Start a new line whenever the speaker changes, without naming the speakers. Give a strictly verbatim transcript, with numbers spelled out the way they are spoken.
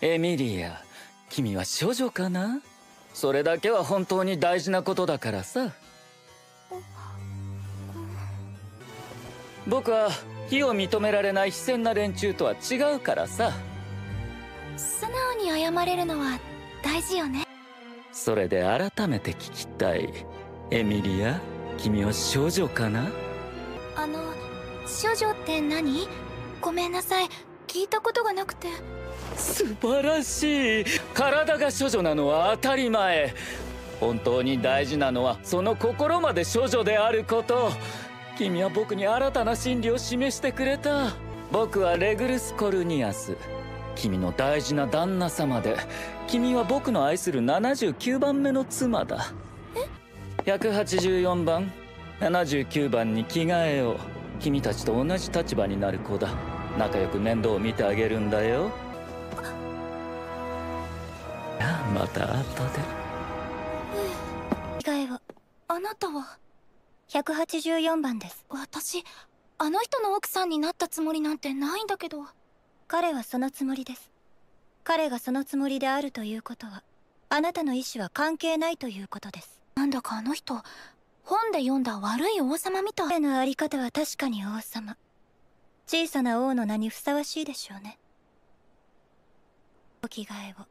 エミリア、君は処女かな？それだけは本当に大事なことだからさ。僕は非を認められない非戦な連中とは違うからさ。
素直に謝れるのは大事よね。
それで改めて聞きたい。エミリア、君は少女かな？
あの、処女って何？ごめんなさい、聞いたことがなくて。
素晴らしい。体が処女なのは当たり前。本当に大事なのはその心まで処女であること。君は僕に新たな真理を示してくれた。僕はレグルス・コルニアス、君の大事な旦那様で、君は僕の愛するななじゅうきゅうばんめの妻だ。
え？
ひゃくはちじゅうよんばん、ななじゅうきゅうばんに着替えよう。君たちと同じ立場になる子だ。仲良く面倒を見てあげるんだよ。また後で。
着替えを。あなたはひゃくはちじゅうよんばんです。私、あの人の奥さんになったつもりなんてないんだけど。彼はそのつもりです。彼がそのつもりであるということは、あなたの意思は関係ないということです。なんだかあの人、本で読んだ悪い王様みたい。彼のあり方は確かに王様。小さな王の名にふさわしいでしょうね。お着替えを。